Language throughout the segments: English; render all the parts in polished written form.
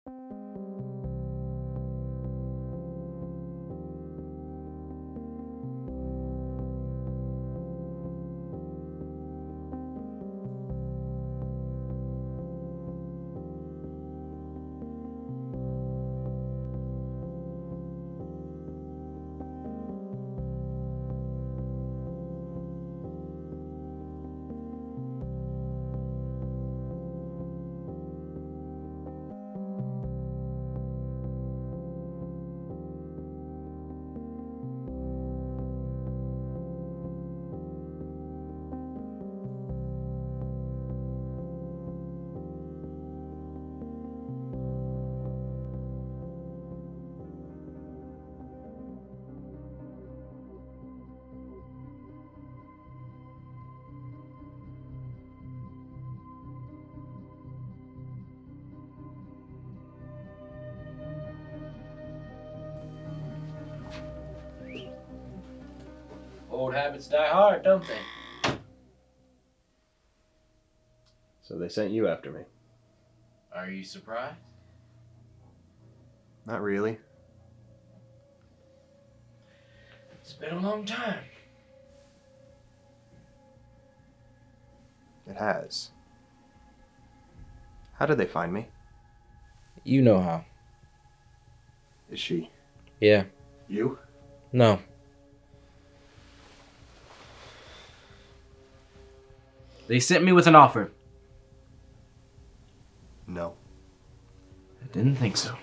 Old habits die hard, don't they? So they sent you after me. Are you surprised? Not really. It's been a long time. It has. How did they find me? You know how. Is she? Yeah. You? No. They sent me with an offer. No. I didn't think so.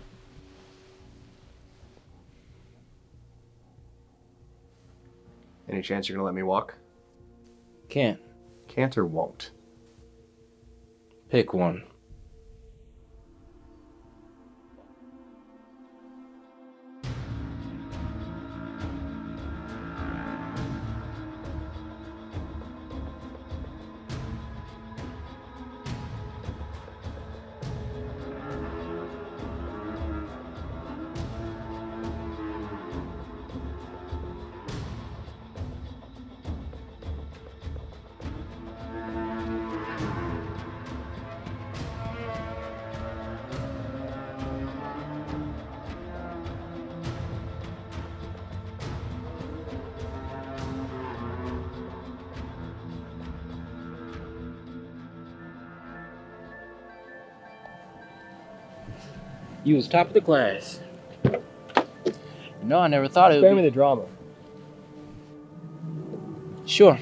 Any chance you're gonna let me walk? Can't. Can't or won't? Pick one. You was top of the class. No, I never thought it would be. Spare me the drama. Sure.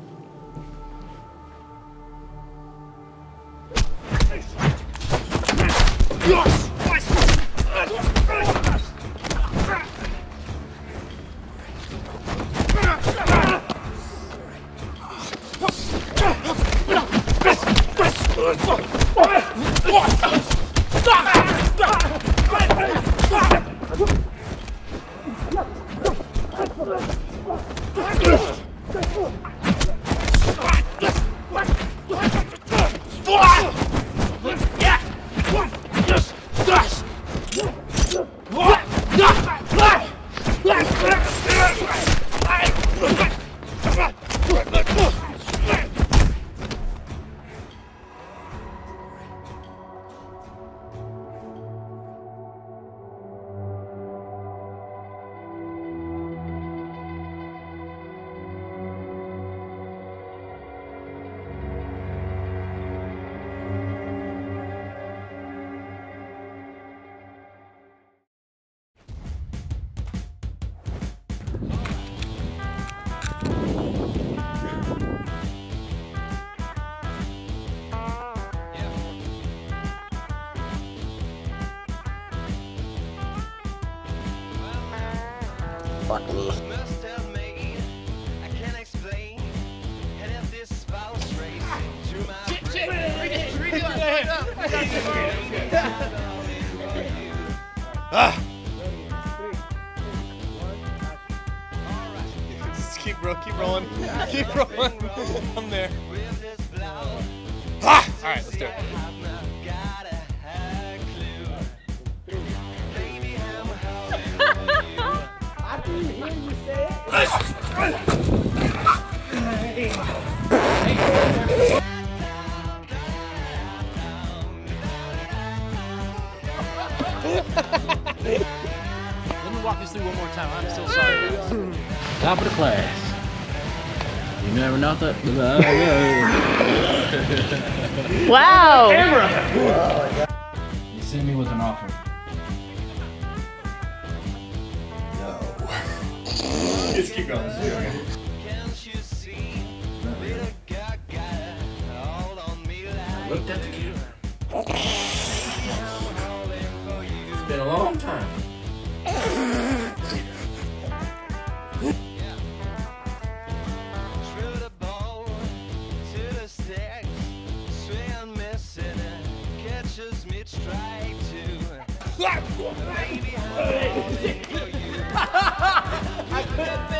Fuck me. Just keep rolling. Keep rolling. I'm there. Ah! Alright, let's do it. Let me walk this through one more time. I'm so sorry. Top of the class. You never know that. Wow. You sent me with an offer. Just keep going. Let's do it again. I looked at the camera. It's been a long time. I couldn't